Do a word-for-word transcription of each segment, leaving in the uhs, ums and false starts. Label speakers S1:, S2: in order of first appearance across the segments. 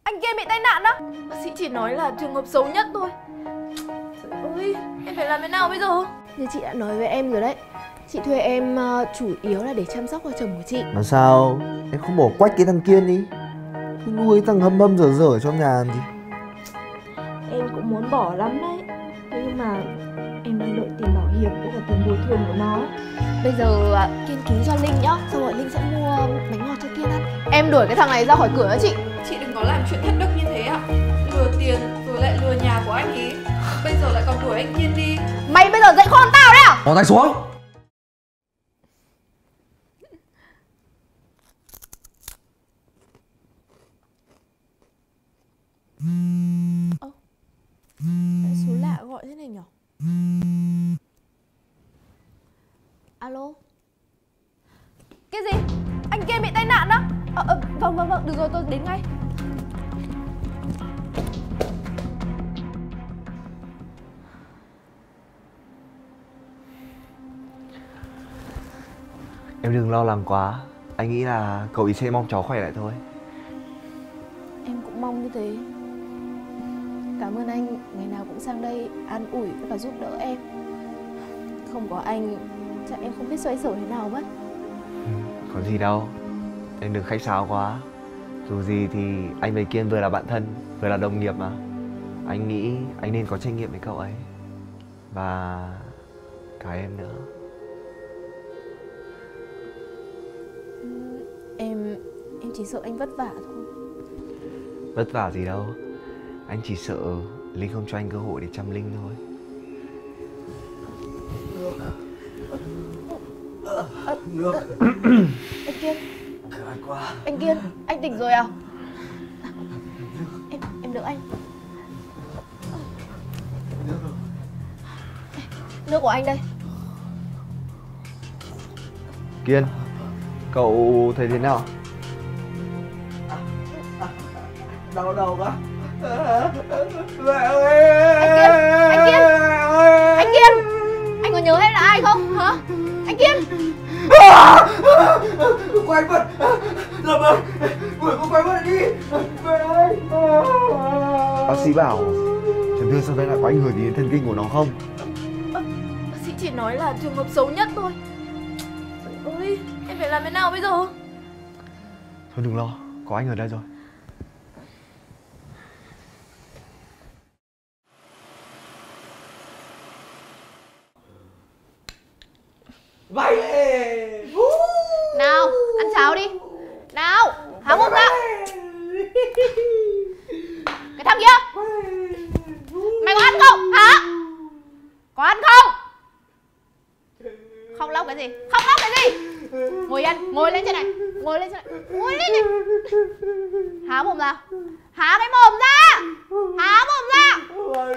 S1: anh kia bị tai nạn đó. Bác sĩ chỉ nói là trường hợp xấu nhất thôi. Trời ơi, em phải làm thế nào bây giờ? Như chị đã nói với em rồi đấy, chị thuê em uh, chủ yếu là để chăm sóc cho chồng của chị.
S2: Mà sao em không bỏ quách cái thằng Kiên đi, cứ nuôi thằng hâm hâm dở dở ở trong nhà làm gì?
S1: Em cũng muốn bỏ lắm đấy, nhưng mà em đang đợi tiền bảo hiểm với cả tiền bồi thường của nó. Bây giờ uh, Kiên ký cho Linh nhá, xong rồi Linh sẽ mua bánh ngọt cho Kiên ăn. Em đuổi cái thằng này ra khỏi cửa đó chị.
S3: Chị đừng có làm chuyện thất đức như thế ạ. Lừa tiền rồi lại lừa nhà của anh ý, bây giờ lại còn đuổi anh Kiên đi.
S1: Mày bây giờ dậy con tao đấy à?
S2: Bỏ tay xuống.
S1: Ơ, cái số lạ gọi thế này nhở? Alo? Cái gì? Anh kia bị tai nạn đó? Ờ, ờ, vâng vâng vâng, được rồi, tôi đến ngay.
S2: Em đừng lo lắng quá, anh nghĩ là cậu ý sẽ mong cháu khỏe lại thôi.
S1: Em cũng mong như thế. Cảm ơn anh ngày nào cũng sang đây an ủi và giúp đỡ em. Không có anh chắc em không biết xoay sở thế nào mất.
S2: Có gì đâu, em đừng khách sáo quá. Dù gì thì anh với Kiên vừa là bạn thân, vừa là đồng nghiệp mà. Anh nghĩ anh nên có trách nhiệm với cậu ấy. Và cả em nữa.
S1: Em em chỉ sợ anh vất vả thôi.
S2: Vất vả gì đâu, anh chỉ sợ Linh không cho anh cơ hội để chăm Linh thôi.
S1: Nước. Anh Kiên. Anh Kiên, anh tỉnh rồi à? Em em đỡ anh. Nước của anh đây.
S2: Kiên, cậu thấy thế nào?
S4: Đau đầu quá. Mẹ ơi!
S1: Anh Kiên! Anh Kiên! Anh Kiên! Anh có nhớ em là ai không? Hả? Anh Kiên!
S4: Quay vật! Làm ơn! Đuổi con quay vật đi! Mẹ ơi!
S2: Bác sĩ bảo chấn thương sau đây là có ảnh hưởng gì đến thần kinh của nó không?
S1: À, bác sĩ chỉ nói là trường hợp xấu nhất thôi. Trời ơi, em phải làm thế nào bây giờ?
S2: Thôi đừng lo, có anh ở đây rồi.
S4: Bay lên!
S1: Nào, ăn cháo đi. Nào, há mồm ra. Cái thằng kia, mày có ăn không? Hả? Có ăn không? Khóc lóc cái gì? Khóc lóc cái gì? Ngồi yên, ngồi lên trên này. Ngồi lên trên này. Ngồi lên này. Há mồm ra. Há cái mồm ra. Há mồm ra.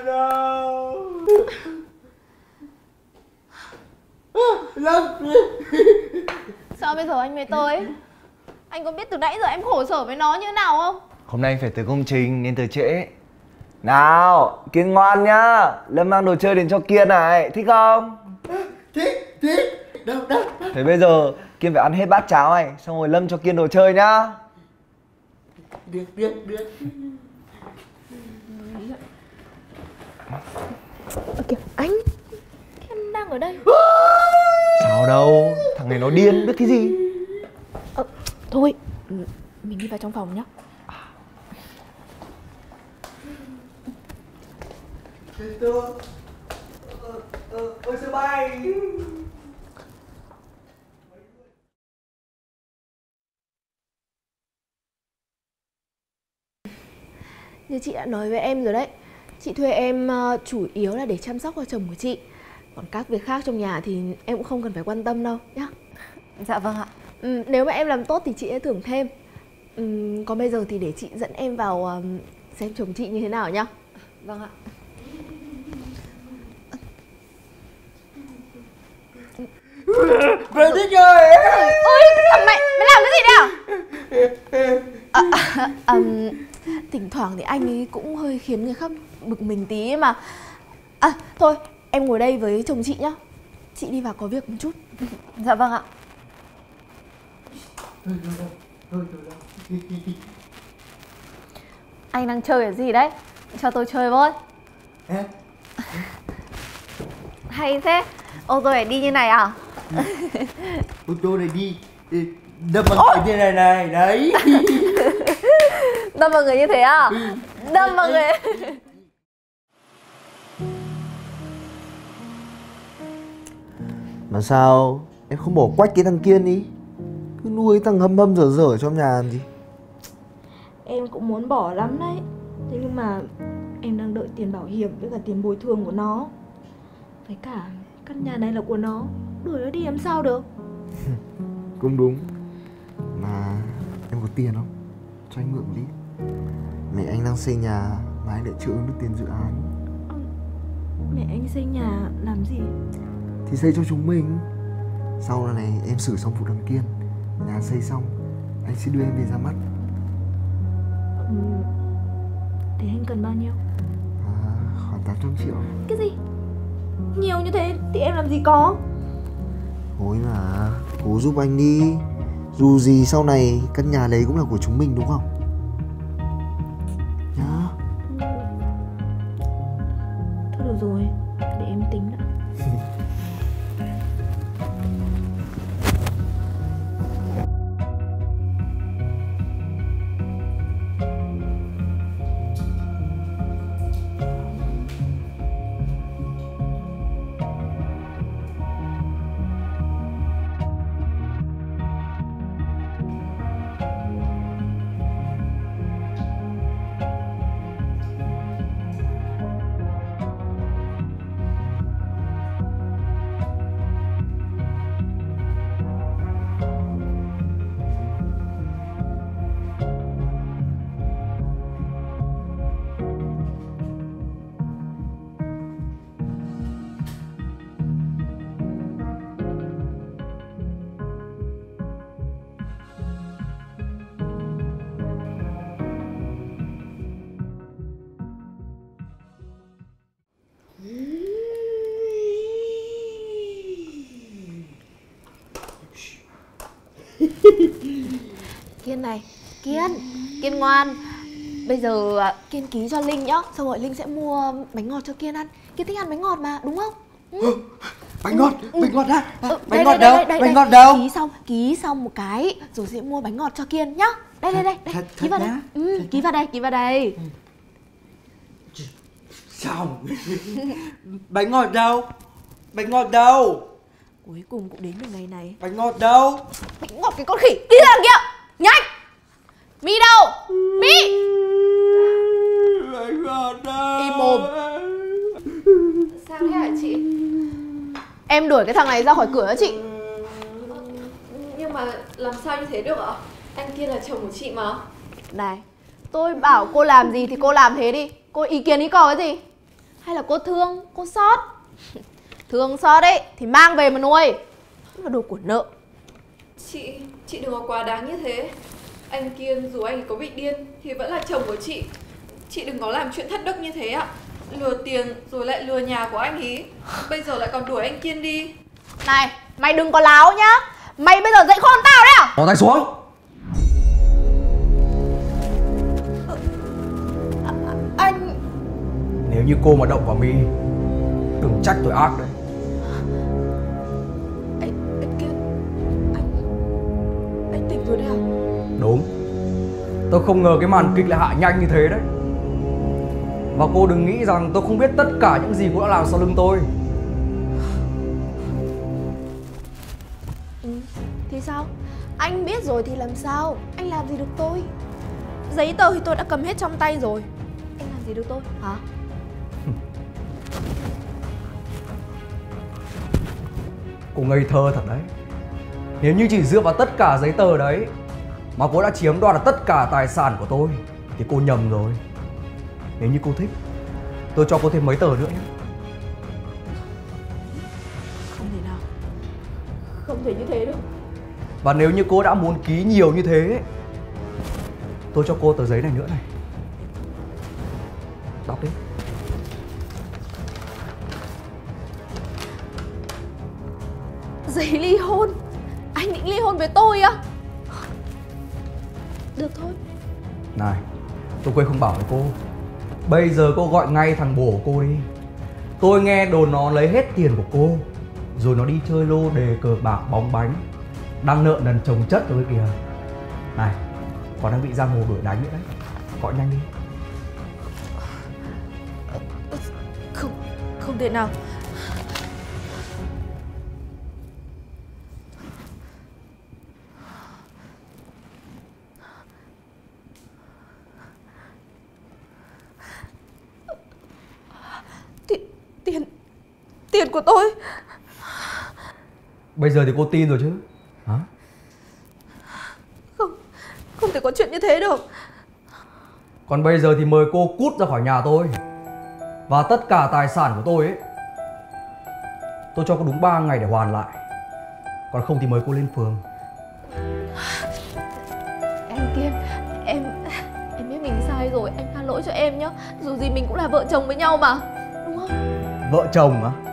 S4: Lâm!
S1: Sao bây giờ anh mới tới? Anh có biết từ nãy giờ em khổ sở với nó như thế nào không?
S2: Hôm nay phải tới công trình nên tới trễ. Nào, Kiên ngoan nhá. Lâm mang đồ chơi đến cho Kiên này, thích không?
S4: Thích! Thích! Đâu đâu!
S2: Thế bây giờ Kiên phải ăn hết bát cháo này, xong rồi Lâm cho Kiên đồ chơi nhá.
S4: Được, được, được.
S1: Ơ kìa, anh Kiên đang ở đây.
S2: Sao đâu, thằng này nó điên, biết cái gì.
S1: Ờ, thôi, mình đi vào trong phòng nhá.
S4: Tôi... Ôi xe bay!
S1: Như chị đã nói với em rồi đấy, chị thuê em uh, chủ yếu là để chăm sóc cho chồng của chị. Còn các việc khác trong nhà thì em cũng không cần phải quan tâm đâu nhá.
S5: Dạ vâng ạ.
S1: Ừ, nếu mà em làm tốt thì chị sẽ thưởng thêm. Ừ, còn bây giờ thì để chị dẫn em vào um, xem chồng chị như thế nào nhá.
S5: Vâng ạ.
S4: Về thích rồi!
S1: Ôi, thằng mày, mày làm cái gì đấy à? À, à, à, thỉnh thoảng thì anh ấy cũng hơi khiến người khác bực mình tí ấy mà. À, thôi, em ngồi đây với chồng chị nhá. Chị đi vào có việc một chút.
S5: Dạ vâng ạ. Anh đang chơi cái gì đấy? Cho tôi chơi với.
S4: À,
S5: Hay thế. Ô tô phải đi như này à?
S4: ô tô này đi đâm bằng cái như này này đấy.
S5: Đâm vào người như thế à? Đâm vào người.
S2: Mà sao em không bỏ quách cái thằng Kiên đi? Cứ nuôi thằng hâm hâm dở dở trong nhà làm gì?
S1: Em cũng muốn bỏ lắm đấy. Thế nhưng mà em đang đợi tiền bảo hiểm với cả tiền bồi thường của nó. Với cả căn nhà này là của nó, đuổi nó đi làm sao được.
S2: Cũng đúng. Mà em có tiền không? Cho anh mượn một tí. Mẹ anh đang xây nhà mà anh lại chưa ứng được tiền dự án.
S1: Mẹ anh xây nhà làm gì?
S2: Thì xây cho chúng mình. Sau này em xử xong vụ thằng Kiên, nhà xây xong, anh sẽ đưa em về ra mắt.
S1: Ừ. Thế anh cần bao nhiêu?
S2: À, khoảng tám trăm triệu.
S1: Cái gì? Nhiều như thế thì em làm gì có.
S2: Thôi mà, cố giúp anh đi. Dù gì sau này căn nhà đấy cũng là của chúng mình đúng không? Nhá.
S1: Thôi được rồi, để em tính đã. Kiên này, Kiên, Kiên ngoan. Bây giờ Kiên ký cho Linh nhá. Xong rồi Linh sẽ mua bánh ngọt cho Kiên ăn. Kiên thích ăn bánh ngọt mà, đúng không? Ừ.
S4: Bánh ngọt,
S1: Ừ.
S4: bánh ngọt á.
S1: Ừ,
S4: Bánh
S1: đây,
S4: ngọt
S1: đây,
S4: đâu?
S1: đây, đây,
S4: Bánh
S1: đây.
S4: ngọt đâu?
S1: Ký xong, ký xong một cái rồi sẽ mua bánh ngọt cho Kiên nhá. Đây, đây, đây, đây.
S4: Thật-
S1: Ký
S4: thật
S1: vào đây.
S4: nhá?
S1: Ừ, ký vào đây, ký vào đây.
S4: Xong. Bánh ngọt đâu? Bánh ngọt đâu?
S1: Cuối cùng cũng đến được ngày này.
S4: Bánh ngọt đâu?
S1: Bánh ngọt cái con khỉ, đi ra đằng kia. Nhanh. Mi đâu? Mi.
S4: Bánh ngọt đâu?
S1: Im mồm.
S3: Sao thế hả chị?
S1: Em đuổi cái thằng này ra khỏi cửa đó chị.
S3: Nhưng mà làm sao như thế được ạ? Anh kia là chồng của chị mà.
S1: Này, tôi bảo cô làm gì thì cô làm thế đi. Cô ý kiến ý có cái gì? Hay là cô thương, cô xót? Thương xót ấy thì mang về mà nuôi. Nó là đồ của nợ.
S3: Chị, chị đừng có quá đáng như thế. Anh Kiên dù anh ấy có bị điên thì vẫn là chồng của chị. Chị đừng có làm chuyện thất đức như thế ạ. Lừa tiền rồi lại lừa nhà của anh ý. Bây giờ lại còn đuổi anh Kiên đi.
S1: Này, mày đừng có láo nhá. Mày bây giờ dậy khôn tao đấy à?
S6: Bỏ tay xuống.
S1: Anh...
S6: Nếu như cô mà động vào Mi, đừng trách tôi ác đấy.
S1: Anh... anh Kiên... Anh... Anh tỉnh rồi đấy à?
S6: Đúng. Tôi không ngờ cái màn kịch lại hạ nhanh như thế đấy. Và cô đừng nghĩ rằng tôi không biết tất cả những gì cô đã làm sau lưng tôi.
S1: Ừ, thì sao? Anh biết rồi thì làm sao? Anh làm gì được tôi? Giấy tờ thì tôi đã cầm hết trong tay rồi. Anh làm gì được tôi, hả?
S6: Cô ngây thơ thật đấy. Nếu như chỉ dựa vào tất cả giấy tờ đấy mà cô đã chiếm đoạt được tất cả tài sản của tôi thì cô nhầm rồi. Nếu như cô thích, tôi cho cô thêm mấy tờ nữa nhé.
S1: Không thể nào. Không thể như thế được.
S6: Và nếu như cô đã muốn ký nhiều như thế, tôi cho cô tờ giấy này nữa này. Đọc đi.
S1: Giấy ly hôn. Anh định ly hôn với tôi á? Được thôi.
S6: Này, Tôi quên không bảo với cô. Bây giờ cô gọi ngay thằng bồ của cô đi. Tôi nghe đồn nó lấy hết tiền của cô, rồi nó đi chơi lô đề cờ bạc bóng bánh, đang nợ nần chồng chất rồi kìa. Này, còn đang bị giang hồ đuổi đánh nữa đấy. Gọi nhanh đi.
S1: Không, không thể nào. Tiền, tiền, tiền của tôi.
S6: Bây giờ thì cô tin rồi chứ? Hả?
S1: Không, không thể có chuyện như thế được.
S6: Còn bây giờ thì mời cô cút ra khỏi nhà tôi. Và tất cả tài sản của tôi ấy, tôi cho cô đúng ba ngày để hoàn lại. Còn không thì mời cô lên phường.
S1: Anh Kiên, em em biết mình sai rồi, anh tha lỗi cho em nhé. Dù gì mình cũng là vợ chồng với nhau mà, đúng không?
S6: Vợ chồng á?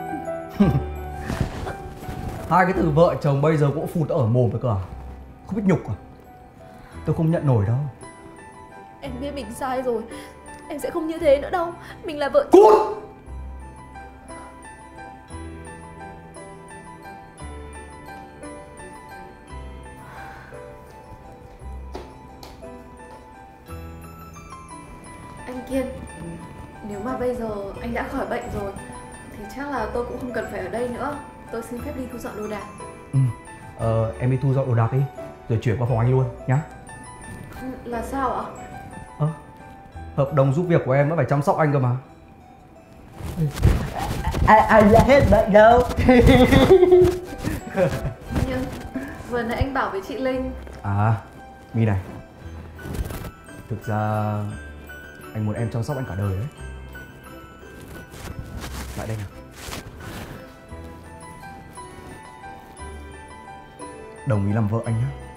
S6: Hai cái từ vợ chồng bây giờ cũng phụt ở mồm rồi cơ à? Không biết nhục à? Tôi không nhận nổi đâu.
S1: Em biết mình sai rồi, em sẽ không như thế nữa đâu. Mình là vợ chồng.
S6: Cút!
S3: Anh Kiên, nếu mà bây giờ anh đã khỏi bệnh rồi thì chắc là tôi cũng không cần phải ở đây nữa. Tôi xin phép đi thu dọn đồ đạc.
S6: Ừ, ờ, em đi thu dọn đồ đạc đi, rồi chuyển qua phòng anh luôn nhá.
S3: Là sao ạ?
S6: Ơ, hợp đồng giúp việc của em nó phải chăm sóc anh cơ mà.
S4: Ai ai là hết bệnh đâu.
S3: Nhưng vừa nãy anh bảo với chị Linh.
S6: À, My này, thực ra anh muốn em chăm sóc anh cả đời đấy. Lại đây nào. Đồng ý làm vợ anh nhé.